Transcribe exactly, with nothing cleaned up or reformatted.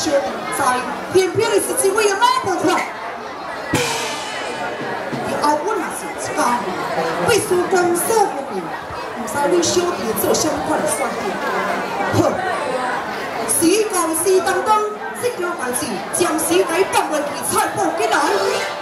小弟在，偏偏你是一位的马步款。后我若是一家，为师公所不明，唔使你小弟做相款的选择。好，时到时当当，这件代志暂时该放落去，才报起来。